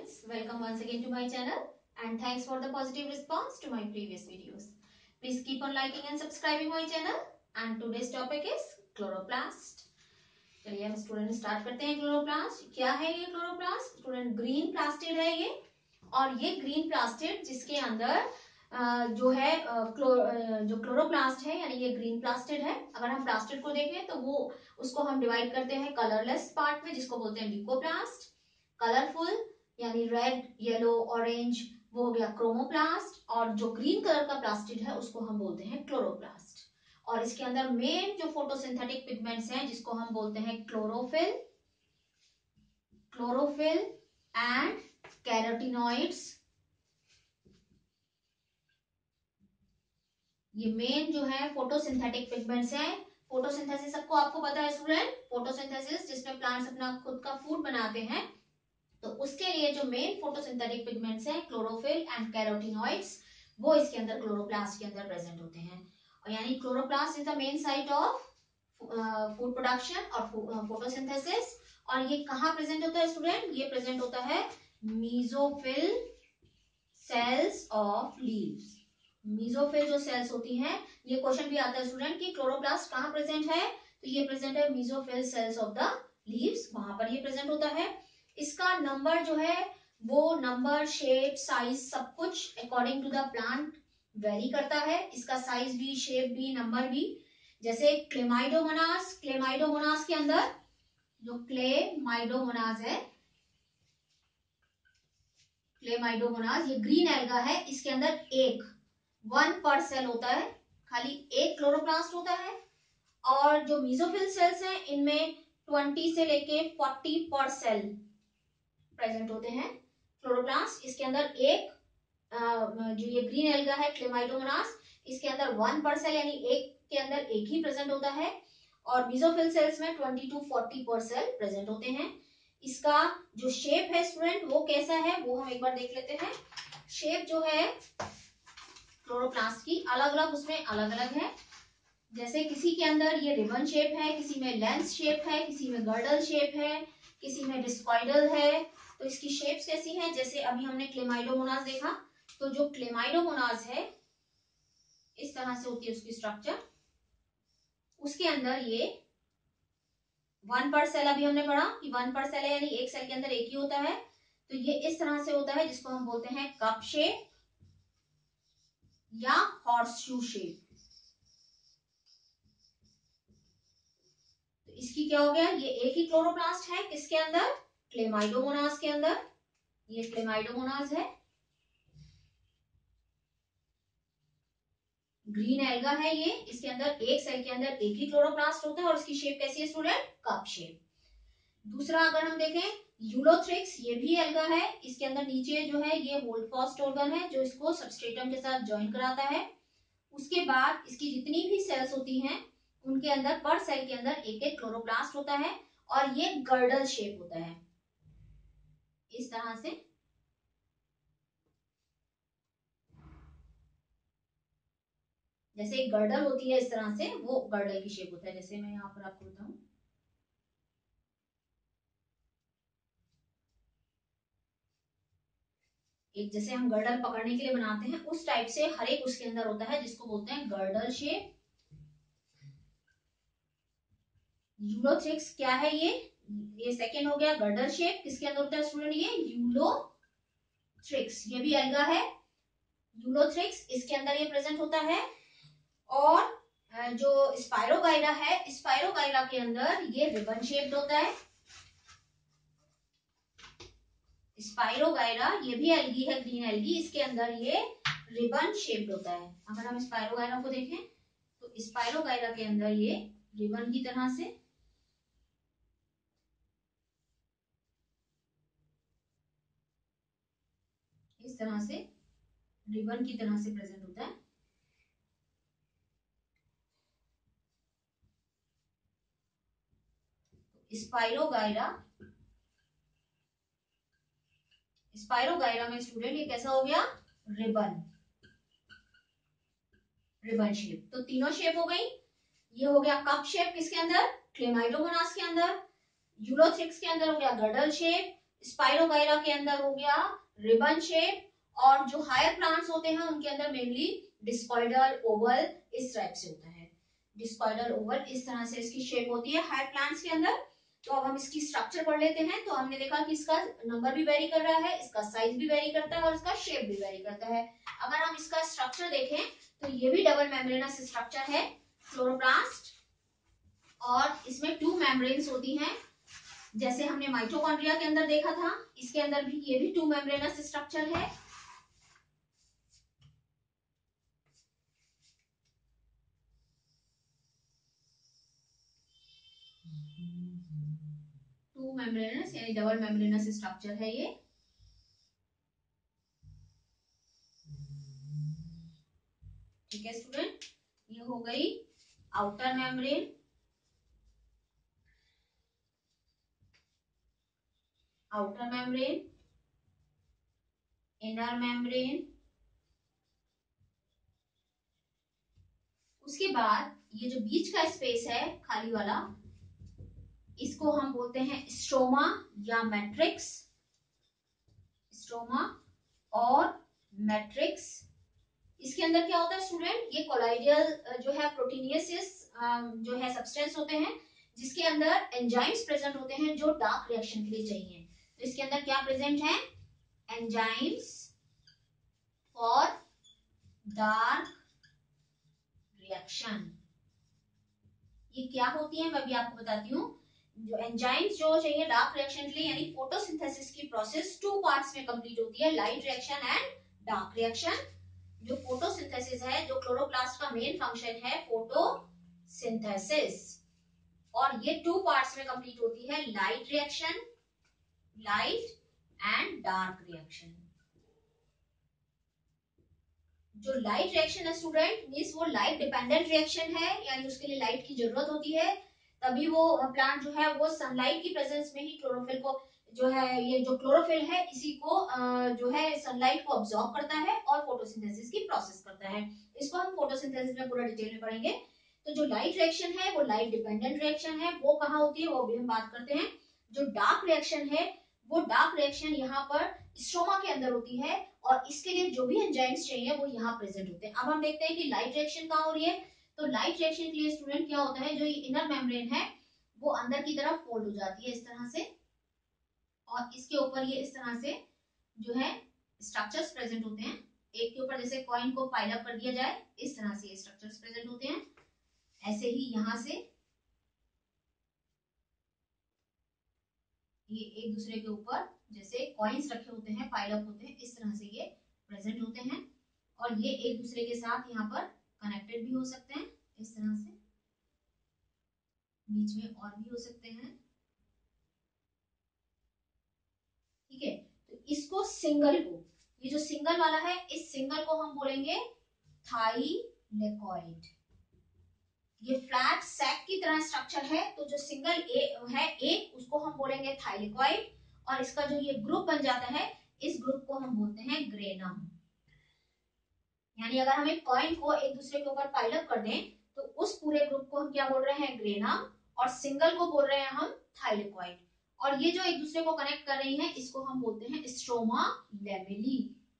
students, welcome once again to my channel and thanks for the positive response to my previous videos. Please keep on liking and subscribing my channel and today's topic is chloroplast. चलिए हम student start करते हैं। Chloroplast क्या है? ये chloroplast student green plastid है ये, और ये ग्रीन प्लास्टिड जिसके अंदर जो है जो क्लोरोप्लास्ट है यानी ये ग्रीन प्लास्टिड है। अगर हम प्लास्टिड को देखें तो वो उसको हम डिवाइड करते हैं कलरलेस पार्ट में जिसको बोलते हैं ल्यूकोप्लास्ट, कलरफुल यानी रेड, येलो, ऑरेंज वो हो गया क्रोमोप्लास्ट, और जो ग्रीन कलर का प्लास्टिड है उसको हम बोलते हैं क्लोरोप्लास्ट। और इसके अंदर मेन जो फोटोसिंथेटिक पिगमेंट्स हैं जिसको हम बोलते हैं क्लोरोफिल एंड कैरोटिनॉइड्स, ये मेन जो है फोटोसिंथेटिक पिगमेंट्स हैं। फोटोसिंथेसिस सबको आपको पता है स्टूडेंट, फोटोसिंथेसिस जिसमें प्लांट्स अपना खुद का फूड बनाते हैं, तो उसके लिए जो मेन फोटोसिंथेटिक पिगमेंट्स हैं क्लोरोफिल एंड कैरोटिनॉइड्स, वो इसके अंदर क्लोरोप्लास्ट के अंदर प्रेजेंट होते हैं। और यानी chloroplast is the main site of food production और फोटोसिंथेसिस। और ये कहाँ प्रेजेंट होता है स्टूडेंट? ये प्रेजेंट होता है mesophyll cells of leaves. Mesophyll जो सेल्स होती हैं, ये क्वेश्चन भी आता है स्टूडेंट कि क्लोरोप्लास्ट कहाँ प्रेजेंट है, तो ये प्रेजेंट है mesophyll cells of the leaves, वहां पर ये प्रेजेंट होता है। इसका नंबर जो है वो नंबर, शेप, साइज सब कुछ according to the plant vary करता है। इसका साइज भी, शेप भी, नंबर भी। जैसे क्लेमाइडोमोनास के अंदर जो क्लेमाइडोमोनास है, क्लेमाइडोमोनास ये ग्रीन एल्गा है, इसके अंदर एक 1 पर सेल होता है, खाली एक क्लोरोप्लास्ट होता है। और जो मीजोफिल सेल्स हैं इनमें 20 से लेके 40 पर सेल प्रेजेंट होते हैं क्लोरोप्लास्ट। इसके अंदर एक जो ये ग्रीन एल्गा है क्लेमाइडोमोनास, इसके अंदर 1 पर सेल यानी एक के अंदर एक ही प्रेजेंट होता है, और मीजोफिल सेल्स में 20 to 40 पर सेल प्रेजेंट होते हैं। इसका जो शेप है स्टूडेंट वो कैसा है वो हम एक बार देख लेते हैं। शेप जो है क्लोरोप्लास्ट की अलग अलग उसमें अलग अलग है। जैसे किसी के अंदर ये रिबन शेप है, किसी में लेंस शेप है, किसी में गर्डल शेप है, किसी में डिस्कॉइडल है। तो इसकी शेप्स कैसी हैं? जैसे अभी हमने क्लेमाइडोमोनास देखा, तो जो क्लेमाइडोमोनास है इस तरह से होती है उसकी स्ट्रक्चर। उसके अंदर ये 1 पर सेल, अभी हमने पढ़ा कि 1 पर सेल है यानी एक सेल के अंदर एक ही होता है, तो ये इस तरह से होता है जिसको हम बोलते हैं कप शेप या हॉर्सशू शेप। तो इसकी क्या हो गया, ये एक ही क्लोरोप्लास्ट है किसके अंदर? क्लेमाइडोमोनास के अंदर। ये क्लेमाइडोमोनास है, ग्रीन एल्गा है ये, इसके अंदर एक सेल के अंदर एक ही क्लोरोप्लास्ट होता है और इसकी शेप कैसी है स्टूडेंट? Cup shape. दूसरा अगर हम देखें यूलोथ्रिक्स, ये भी एल्गा है, इसके अंदर नीचे जो है ये होल्डफास्ट ऑर्गन है जो इसको सबस्ट्रेटम के साथ ज्वाइन कराता है। उसके बाद इसकी जितनी भी सेल्स होती हैं उनके अंदर पर सेल के अंदर एक एक क्लोरोप्लास्ट होता है, और ये गर्डल शेप होता है इस तरह से। जैसे एक गर्डल होती है इस तरह से, वो गर्डल की शेप होता है। जैसे मैं यहाँ पर आपको बताऊं, एक जैसे हम गर्डल पकड़ने के लिए बनाते हैं उस टाइप से हर एक उसके अंदर होता है जिसको बोलते हैं गर्डल शेप। यूलोथ्रिक्स क्या है ये सेकेंड हो गया गर्डल शेप। किसके अंदर होता है स्टूडेंट? ये यूलोथ्रिक्स, ये भी एल्गा है यूलोथ्रिक्स, इसके अंदर ये प्रेजेंट होता है। और जो स्पाइरोगाइरा है, स्पाइरोगाइरा के अंदर ये रिबन शेप्ड होता है। स्पाइरोगाइरा ये भी एल्गी है, ग्रीन एल्गी, इसके अंदर ये रिबन शेप्ड होता है। अगर हम स्पाइरोगाइरा को देखें तो स्पाइरोगाइरा के अंदर ये रिबन की तरह से, इस तरह से रिबन की तरह से प्रेजेंट होता है। स्पाइरोगाइरा में स्टूडेंट ये कैसा हो गया? Ribbon shape. तो तीनों शेप हो गई। ये हो गया कप शेप किसके अंदर? क्लेमाइडोमोनास के अंदर। यूलोथ्रिक्स के अंदर हो गया गर्डल शेप। स्पाइरोगाइरा के अंदर हो गया रिबन शेप, और जो हायर प्लांट्स होते हैं उनके अंदर मेनली डिस्कॉइडल ओवल इस टाइप से होता है। डिस्कॉइडल ओवल इस तरह से इसकी शेप होती है हायर प्लांट्स के अंदर। तो अब हम इसकी स्ट्रक्चर पढ़ लेते हैं। तो हमने देखा कि इसका नंबर भी वेरी कर रहा है, इसका साइज भी वेरी करता है और इसका शेप भी वेरी करता है। अगर हम इसका स्ट्रक्चर देखें तो ये भी डबल मेम्ब्रेनस स्ट्रक्चर है क्लोरोप्लास्ट, और इसमें 2 मेम्ब्रेन्स होती हैं, जैसे हमने माइटोकॉन्ड्रिया के अंदर देखा था। इसके अंदर भी ये भी 2 मेम्ब्रेनस स्ट्रक्चर है। टू मेम्ब्रेनस यानी डबल मेम्ब्रेनस स्ट्रक्चर है ये। ठीक है स्टूडेंट, ये हो गई outer membrane. Outer membrane, inner membrane, उसके बाद ये जो बीच का स्पेस है खाली वाला, इसको हम बोलते हैं स्ट्रोमा या मैट्रिक्स। स्ट्रोमा और मैट्रिक्स, इसके अंदर क्या होता है स्टूडेंट, ये कोलाइडियल जो है प्रोटीनियस जो है सब्सटेंस होते हैं, जिसके अंदर एंजाइम्स प्रेजेंट होते हैं जो डार्क रिएक्शन के लिए चाहिए। तो इसके अंदर क्या प्रेजेंट है, एंजाइम्स फॉर डार्क रिएक्शन। ये क्या होती है मैं भी आपको बताती हूँ। जो एंजाइम्स जो चाहिए डार्क रिएक्शन के लिए, यानी फोटोसिंथेसिस की प्रोसेस 2 पार्ट्स में कंप्लीट होती है, light reaction and dark reaction. जो फोटोसिंथेसिस है, जो क्लोरोप्लास्ट का मेन फंक्शन है फोटोसिंथेसिस, और ये 2 पार्ट्स में कंप्लीट होती है, light reaction, light and dark reaction. जो लाइट रिएक्शन है स्टूडेंट, मींस वो लाइट डिपेंडेंट रिएक्शन है, यानी उसके लिए लाइट की जरूरत होती है, तभी वो प्लांट जो है वो सनलाइट की प्रेजेंस में ही क्लोरोफिल को जो है, ये जो क्लोरोफिल है इसी को जो है सनलाइट को अब्सॉर्ब करता है और फोटोसिंथेसिस की प्रोसेस करता है। इसको हम फोटोसिंथेसिस में पूरा डिटेल में पढ़ेंगे। तो जो लाइट रिएक्शन है वो लाइट डिपेंडेंट रिएक्शन है, वो कहाँ होती है वो भी हम बात करते हैं। जो डार्क रिएक्शन है, वो डार्क रिएक्शन यहाँ पर स्ट्रोमा के अंदर होती है, और इसके लिए जो भी एंजाइम्स चाहिए वो यहाँ प्रेजेंट होते हैं। अब हम देखते हैं कि लाइट रिएक्शन कहाँ हो रही है। तो लाइट रिएक्शन के लिए स्टूडेंट क्या होता है, जो ये इनर मेम्ब्रेन है वो अंदर की तरफ फोल्ड हो जाती है इस तरह से, और इसके ऊपर ये इस तरह से जो है स्ट्रक्चर्स प्रेजेंट होते हैं। एक के ऊपर जैसे कॉइन को पाइल अप कर दिया जाए, इस तरह से ये स्ट्रक्चर्स प्रेजेंट होते हैं। ऐसे ही यहाँ से ये एक दूसरे के ऊपर जैसे कॉइन्स रखे होते हैं, पाइल अप होते हैं, इस तरह से ये प्रेजेंट होते हैं, और ये एक दूसरे के साथ यहाँ पर कनेक्टेड भी हो सकते हैं इस तरह से, बीच में और भी हो सकते हैं। ठीक है, तो इसको सिंगल को, ये जो सिंगल वाला है, इस सिंगल को हम बोलेंगे थाइलेकॉइड। ये फ्लैट सैक की तरह स्ट्रक्चर है, तो जो सिंगल है एक, उसको हम बोलेंगे थाइलेकॉइड, और इसका जो ये ग्रुप बन जाता है, इस ग्रुप को हम बोलते हैं ग्रेनम। यानी अगर हम एक कॉइन को एक दूसरे के ऊपर पाइल अप कर दें तो उस पूरे ग्रुप को हम क्या बोल रहे हैं, ग्रेनम, और सिंगल को बोल रहे हैं हम थाइलेकॉइड। और ये जो एक दूसरे को कनेक्ट कर रही हैं इसको हम बोलते हैं स्ट्रोमा लेमेली।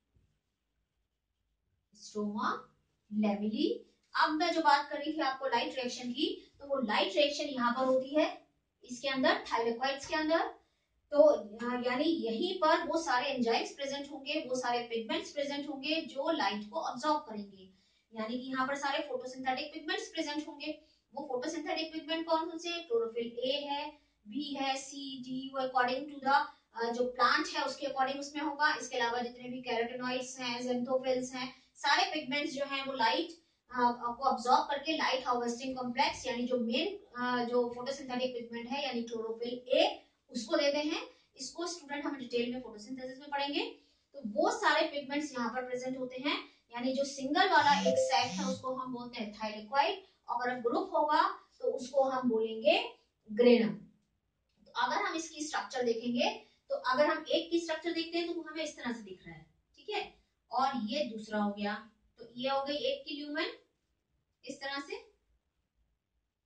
स्ट्रोमा लेमेली। अब मैं जो बात कर रही थी आपको लाइट रिएक्शन की, तो वो लाइट रिएक्शन यहाँ पर होती है इसके अंदर, थाइलेकॉइड्स के अंदर। तो यानी यहीं पर वो सारे एंजाइम्स प्रेजेंट होंगे, वो सारे पिगमेंट्स प्रेजेंट होंगे जो लाइट को अब्सॉर्ब करेंगे, यानी कि यहाँ पर सारे फोटोसिंथेटिक पिगमेंट्स प्रेजेंट होंगे। वो फोटोसिंथेटिक पिगमेंट कौन कौन से हैं, क्लोरोफिल ए है, बी है, सी, डी, वो अकॉर्डिंग टू द जो प्लांट है उसके अकॉर्डिंग उसमें होगा। इसके अलावा जितने भी कैरोटेनॉइड्स हैं, ज़ेंथोफिल्स हैं, सारे पिगमेंट्स जो हैं वो लाइट को अब्सॉर्ब करके लाइट हार्वेस्टिंग कॉम्प्लेक्स, यानी जो मेन जो फोटोसिंथेटिक पिगमेंट है यानी क्लोरोफिल ए, उसको देते हैं। इसको स्टूडेंट हम डिटेल में फोटोसिंथेसिस में पढ़ेंगे। तो वो सारे पिगमेंट्स यहाँ पर प्रेजेंट होते हैं, यानी जो सिंगल वाला एक सेट है उसको हम बोलते हैं थाइलेकॉइड, अगर ग्रुप होगा तो उसको हम बोलेंगे ग्रेनम। तो अगर हम इसकी स्ट्रक्चर देखेंगे, तो अगर हम एक की स्ट्रक्चर देखते हैं तो वो हमें इस तरह से दिख रहा है, ठीक है, और ये दूसरा हो गया, तो ये हो गई एक की ल्यूमेन इस तरह से।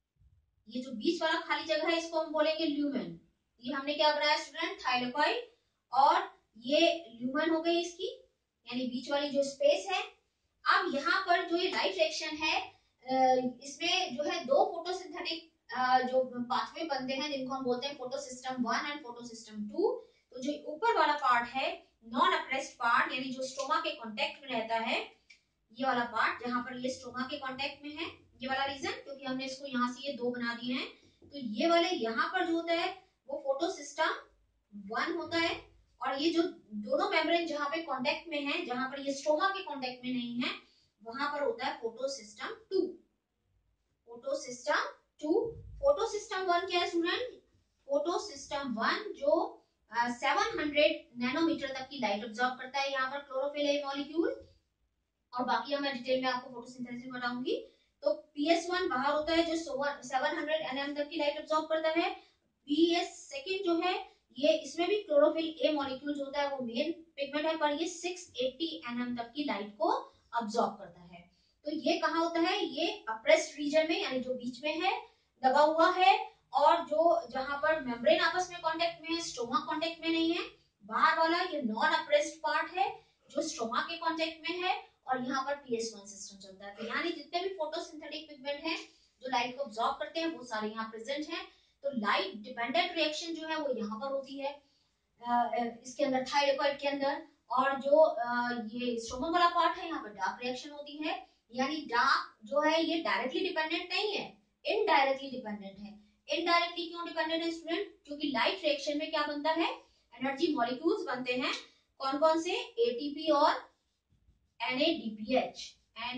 ये जो बीच वाला खाली जगह है इसको हम बोलेंगे ल्यूमेन। ये हमने क्या बनाया स्टूडेंट, थाइलेकॉइड, और ये ल्यूमेन हो गई इसकी, यानी बीच वाली जो स्पेस है। अब यहाँ पर जो ये लाइट रिएक्शन है, इसमें जो है दो फोटोसिंथेटिक जो पाथवे बनते हैं जिनको हम बोलते हैं photo system 1 and photo system 2। तो जो ऊपर वाला पार्ट है नॉन अप्रेस्ड पार्ट, यानी जो स्ट्रोमा के कांटेक्ट में रहता है, ये वाला पार्ट जहां पर ये स्ट्रोमा के कांटेक्ट में है, ये वाला रीजन, क्योंकि हमने इसको यहाँ से ये दो बना दिए हैं, तो ये वाले यहाँ पर जो होता है वो फोटो सिस्टम 1 होता है। और ये जो दोनों मेम्ब्रेन जहां पे कांटेक्ट में है, जहां पर ये स्ट्रोमा के कांटेक्ट में नहीं है, वहां पर होता है photo system 2। Photo system 2। Photo system 1 क्या है स्टूडेंट? फोटो सिस्टम 1 जो 700 नैनोमीटर तक की लाइट ऑब्जॉर्व करता है, यहाँ पर क्लोरोफिल ए मॉलिक्यूल, और बाकी मैं डिटेल में आपको फोटोसिंथेसिस में बताऊंगी। तो PS1 बाहर होता है जो 700 nm तक की लाइट ऑब्जॉर्व करता है। PS2 जो है ये, इसमें भी क्लोरोफिल ए मॉलिक्यूल जो होता है वो मेन पिगमेंट है, पर ये 680 nm तक की लाइट को ऑब्जॉर्व करता है। तो ये कहाँ होता है? ये अप्रेस्ड रीजन में, यानी जो बीच में है, दबा हुआ है, और जो जहां पर मेम्ब्रेन आपस में कांटेक्ट में है, स्ट्रोमा कांटेक्ट में नहीं है। बाहर वाला ये नॉन अप्रेस्ड पार्ट है जो स्ट्रोमा के कांटेक्ट में है, और यहाँ पर PS1 सिस्टम चलता है। तो यानी जितने भी फोटोसिंथेटिक पिगमेंट हैं जो लाइट को ऑब्जॉर्ब करते हैं वो सारे यहाँ प्रेजेंट हैं। तो लाइट डिपेंडेंट रिएक्शन जो है वो यहाँ पर होती है, इसके अंदर थायरोइड के अंदर, और जो ये स्ट्रोमा वाला पार्ट है यहाँ पर डार्क रिएक्शन होती है। यानी डार्क जो है ये डायरेक्टली डिपेंडेंट नहीं है, इनडायरेक्टली डिपेंडेंट है। इनडायरेक्टली क्यों डिपेंडेंट है स्टूडेंट? क्योंकि लाइट रिएक्शन में क्या बनता है? एनर्जी मॉलिक्यूल्स बनते हैं। कौन कौन से? ATP और NADPH।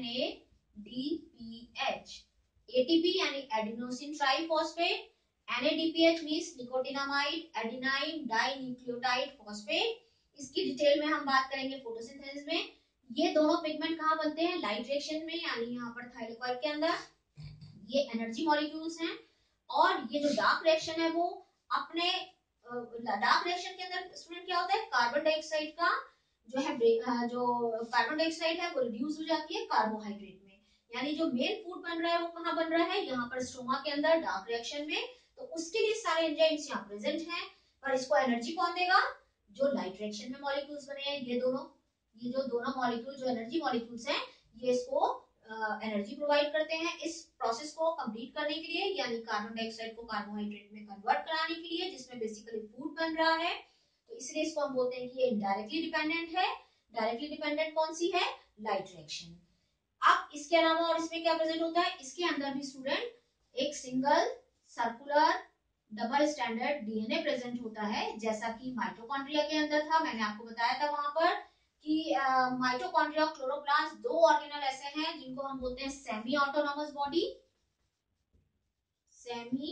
NADPH। ATP यानी adenosine triphosphate, NADPH means nicotinamide adenine dinucleotide phosphate. इसकी डिटेल में हम बात करेंगे फोटोसिंथेसिस में। ये दोनों पिगमेंट कहाँ बनते हैं? लाइट रिएक्शन में, यानी यहाँ पर थाइरोइड के अंदर। ये एनर्जी मॉलिक्यूल्स हैं। और ये जो डार्क रिएक्शन है वो अपने डार्क रिएक्शन के अंदर स्टूडेंट क्या होता है? कार्बन डाइऑक्साइड का जो है, जो कार्बन डाइऑक्साइड है वो रिड्यूस हो जाती है कार्बोहाइड्रेट में। यानी जो मेन फूड बन रहा है वो कहाँ बन रहा है? यहाँ पर स्ट्रोमा के अंदर डार्क रिएक्शन में। तो उसके लिए सारे एंजाइम्स यहाँ प्रेजेंट हैं, पर इसको एनर्जी कौन देगा? जो लाइट रिएक्शन में मॉलिक्यूल्स बने हैं, ये जो दोनों मॉलिक्यूल जो एनर्जी मॉलिक्यूल्स हैं, ये इसको एनर्जी प्रोवाइड करते हैं इस प्रोसेस को कंप्लीट करने के लिए, यानी कार्बन डाइऑक्साइड को कार्बोहाइड्रेट में कन्वर्ट कराने के लिए, जिसमें बेसिकली फूड बन रहा है। तो इसलिए इसको हम बोलते हैं कि ये इनडायरेक्टली डिपेंडेंट है। डायरेक्टली डिपेंडेंट कौन सी है? Light reaction. अब इसके अलावा और इसमें क्या प्रेजेंट होता है? इसके अंदर भी स्टूडेंट एक single circular double standard DNA present होता है, जैसा कि माइटोकॉन्ड्रिया के अंदर था। मैंने आपको बताया था वहां पर कि माइटोकॉन्ड्रिया और क्लोरोप्लास्ट दो ऑर्गेनल ऐसे हैं जिनको हम बोलते हैं semi autonomous body. Semi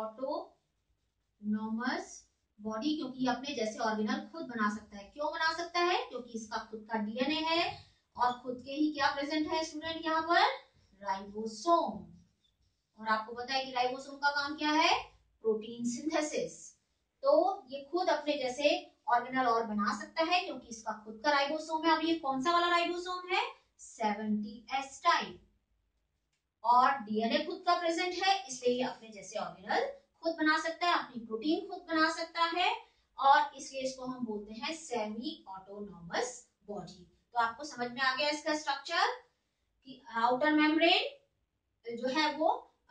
autonomous body, क्योंकि ये अपने जैसे ऑर्गेनल खुद बना सकता है। क्यों बना सकता है? क्योंकि इसका खुद का DNA है, और खुद के ही क्या प्रेजेंट है स्टूडेंट यहाँ पर? राइबोसोम। और आपको पता है कि राइबोसोम का काम क्या है? Protein synthesis. तो ये खुद अपने जैसे ऑर्गेनल और बना सकता है क्योंकि इसका खुद का राइबोसोम है। अब ये कौन सा वाला राइबोसोम है? 70S type. और DNA खुद का प्रेजेंट है, इसलिए ये अपने जैसे ऑर्गेनल खुद बना सकता है, अपनी प्रोटीन खुद बना सकता है, और इसलिए इसको हम बोलते हैं सेमी ऑटोनॉमस बॉडी। तो आपको समझ में आ गया इसका स्ट्रक्चर कि आउटर मेम्ब्रेन जो है वो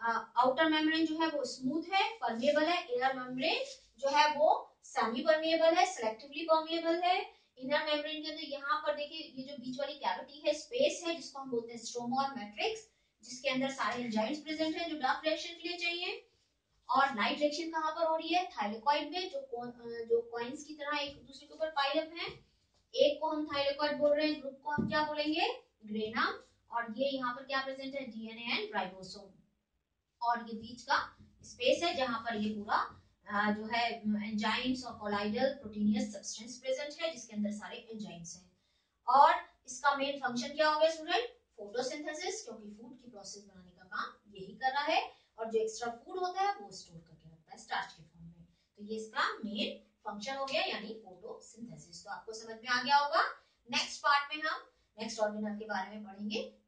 स्मूथ है, परमेबल है। इनर मेम्ब्रेन जो है वो सेमी परमेबल है, सिलेक्टिवली परमेबल है। इनर मेम्ब्रेन के अंदर यहाँ पर देखिए ये जो बीच वाली कैविटी है, स्पेस है, जिसको हम बोलते हैं स्ट्रोमा और मैट्रिक्स, जिसके अंदर सारे एंजाइम्स प्रेजेंट हैं जो डार्क रिएक्शन के लिए चाहिए। और लाइट रिएक्शन कहाँ पर हो रही है? थाइलेकॉइड में, जो कॉइन्स की तरह एक दूसरे के ऊपर पाइल अप है। एक को हम थाइलेकॉइड बोल रहे हैं, ग्रुप को हम क्या बोलेंगे? ग्रेनम। और ये यहाँ पर क्या प्रेजेंट है? DNA and ribosome. और ये बीच का स्पेस है जहां पर ये पूरा जो है एंजाइम्स और कोलाइडल प्रोटीनियस सब्सटेंस प्रेजेंट है, जिसके अंदर सारे एंजाइम्स हैं। और इसका मेन फंक्शन क्या हो गया स्टूडेंट? फोटोसिंथेसिस, क्योंकि फूड की प्रोसेस बनाने का काम यही कर रहा है, और जो एक्स्ट्रा फूड होता है वो स्टोर करके रखता है स्टार्च के फॉर्म में। तो ये इसका मेन फंक्शन हो गया, यानी फोटोसिंथेसिस। तो आपको समझ में आ गया होगा। नेक्स्ट पार्ट में हम नेक्स्ट ऑर्गेनल के बारे में पढ़ेंगे।